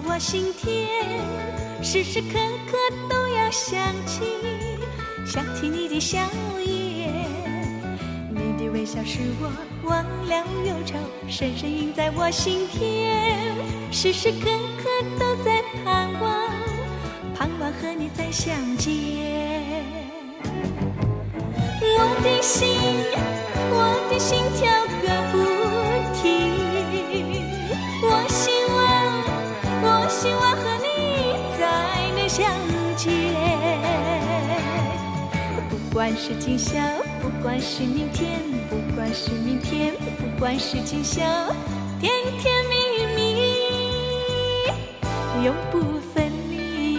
我心田，时时刻刻都要想起你的笑颜。你的微笑使我忘了忧愁，深深印在我心田，时时刻刻都在盼望和你再相见。我的心跳个不停，我希望和你再能相见。不管是今宵，不管是明天，不管是明天，不管是今宵，甜甜蜜蜜，永不分离。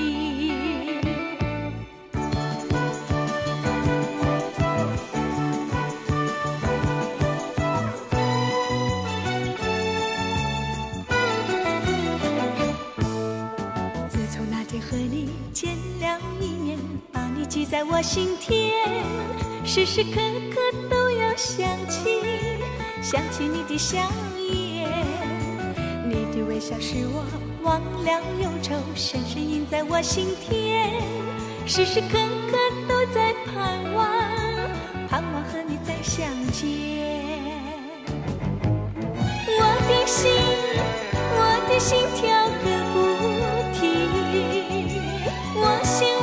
自从那天和你见了一面，把你记在我心田，时时刻刻都要想起你的笑颜。你的微笑使我忘了忧愁，深深印在我心田，时时刻刻都在盼望和你再相见。我的心跳个不停，我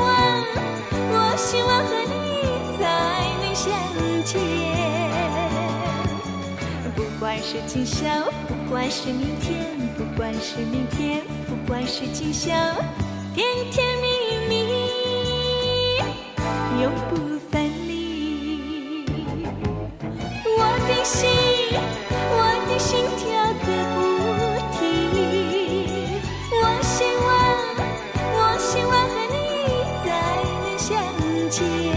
希望和你再能相见。不管是今宵，不管是明天，不管是明天，不管是今宵，甜甜蜜蜜，永不分离。我的心跳个不停，我希望和你再能相见。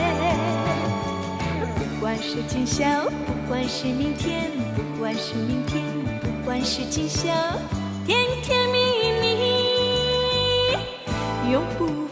不管是今宵，不管是明天，不管是明天，不管是今宵，甜甜蜜蜜，永不